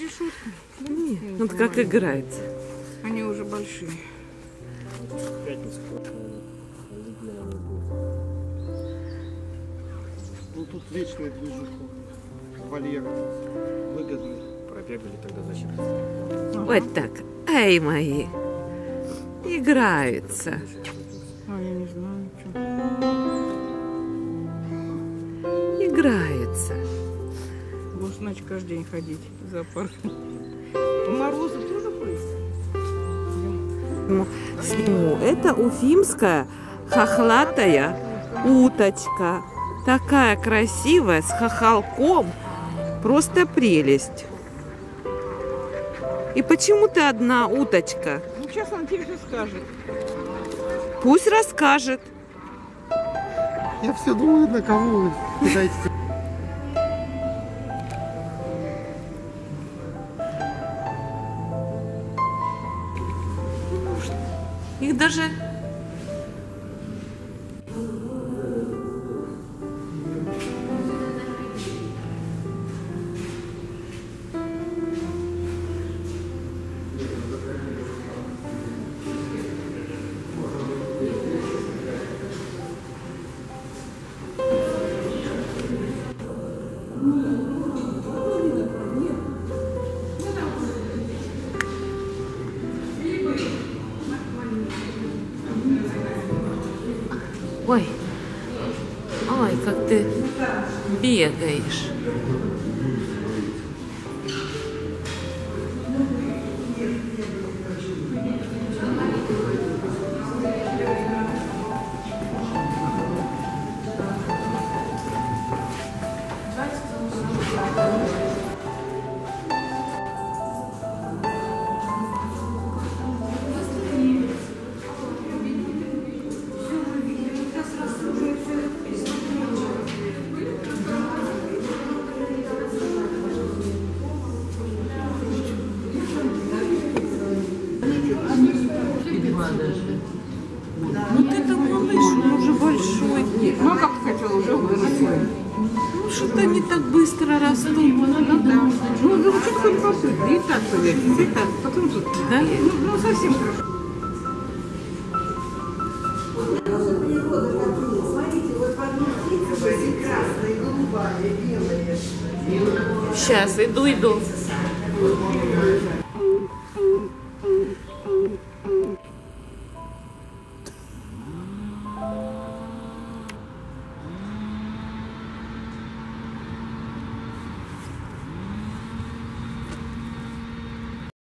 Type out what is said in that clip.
решетка. Нет, вот как играется. Они уже большие. Ну тут вечная движуха. Вольер выгодный. Пробегали тогда зачем? Вот так. Эй, мои. Играются. А, я не знаю, что. Играются. Может, значит, каждый день ходить в зоопарк. По морозу тоже ходит? Сниму. Это уфимская хохлатая уточка. Такая красивая, с хохолком. Просто прелесть. И почему ты одна уточка? Ну, сейчас он тебе все скажет. Пусть расскажет. Я все думаю, на кого вы кидаете. Их даже... Ой, ой, как ты бегаешь. Вот это малыш, он уже большой. Ну, а как ты хотела, уже выросла. Ну, что-то они так быстро растут. Ну, да. Ну, чуть хоть посыпь. И так повесить, и так. Потом тут. Да? Ну, совсем хорошо. Смотрите, вот по одной птице красная, голубая, белая. Сейчас, иду.